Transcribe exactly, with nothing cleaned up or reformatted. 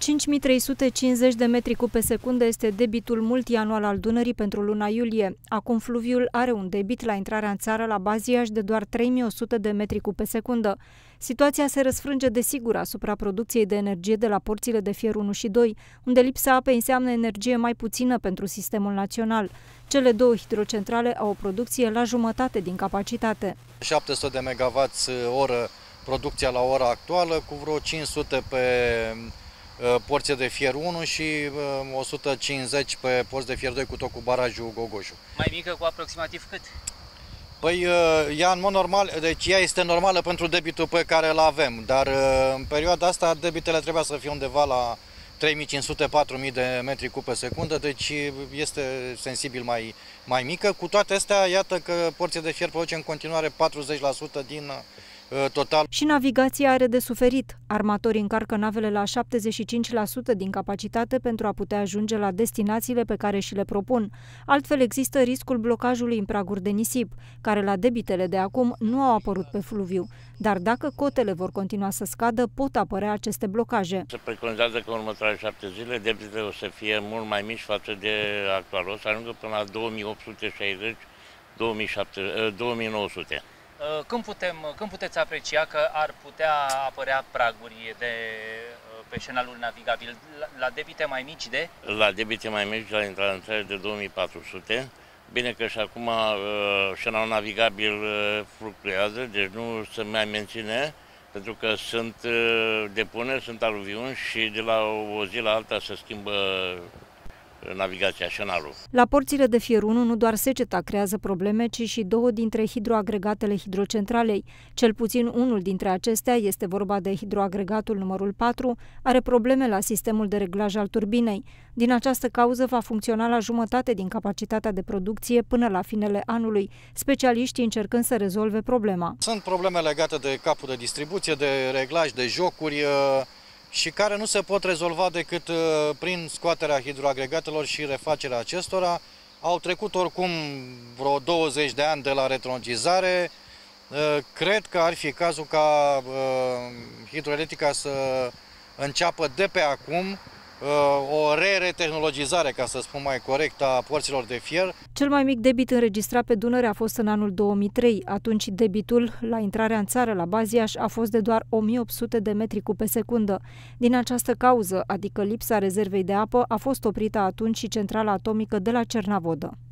cinci mii trei sute cincizeci de metri cub pe secundă este debitul multianual al Dunării pentru luna iulie. Acum fluviul are un debit la intrarea în țară la Baziaș de doar trei mii o sută de metri cub pe secundă. Situația se răsfrânge desigur asupra producției de energie de la porțile de fier unu și doi, unde lipsa apei înseamnă energie mai puțină pentru sistemul național. Cele două hidrocentrale au o producție la jumătate din capacitate. șapte sute de megawatt oră producția la ora actuală, cu vreo cinci sute pe porție de fier unu și o sută cincizeci pe porți de fier doi, cu tot cu barajul Gogoșu. Mai mică cu aproximativ cât? Păi ea în mod normal, deci ea este normală pentru debitul pe care îl avem, dar în perioada asta debitele trebuia să fie undeva la trei mii cinci sute - patru mii de metri cub pe secundă, deci este sensibil mai, mai mică. Cu toate astea, iată că porția de fier produce în continuare patruzeci la sută din total. Și navigația are de suferit. Armatorii încarcă navele la șaptezeci și cinci la sută din capacitate pentru a putea ajunge la destinațiile pe care și le propun. Altfel există riscul blocajului în praguri de nisip, care la debitele de acum nu au apărut pe fluviu. Dar dacă cotele vor continua să scadă, pot apărea aceste blocaje. Se preconizează că în următoarele șapte zile debitele o să fie mult mai mici față de actual. O să ajungă până la două mii opt sute șaizeci - două mii nouă sute. Când, putem, când puteți aprecia că ar putea apărea praguri de, pe șenalul navigabil? La, la debite mai mici de? La debite mai mici, la intrarea în țară de două mii patru sute. Bine că și acum șenalul navigabil fluctuează, deci nu se mai menține, pentru că sunt depuneri, sunt aluviuni și de la o zi la alta se schimbă navigația, șenalul. La porțile de fier unu nu doar seceta creează probleme, ci și două dintre hidroagregatele hidrocentralei. Cel puțin unul dintre acestea, este vorba de hidroagregatul numărul patru, are probleme la sistemul de reglaj al turbinei. Din această cauză va funcționa la jumătate din capacitatea de producție până la finele anului, specialiștii încercând să rezolve problema. Sunt probleme legate de capul de distribuție, de reglaj, de jocuri, și care nu se pot rezolva decât prin scoaterea hidroagregatelor și refacerea acestora. Au trecut oricum vreo douăzeci de ani de la retroncizare. Cred că ar fi cazul ca hidroelectrica să înceapă de pe acum o re-retehnologizare, ca să spun mai corect, a porților de fier. Cel mai mic debit înregistrat pe Dunăre a fost în anul două mii trei. Atunci debitul la intrarea în țară la Baziaș a fost de doar o mie opt sute de metri cub pe secundă. Din această cauză, adică lipsa rezervei de apă, a fost oprită atunci și centrala atomică de la Cernavodă.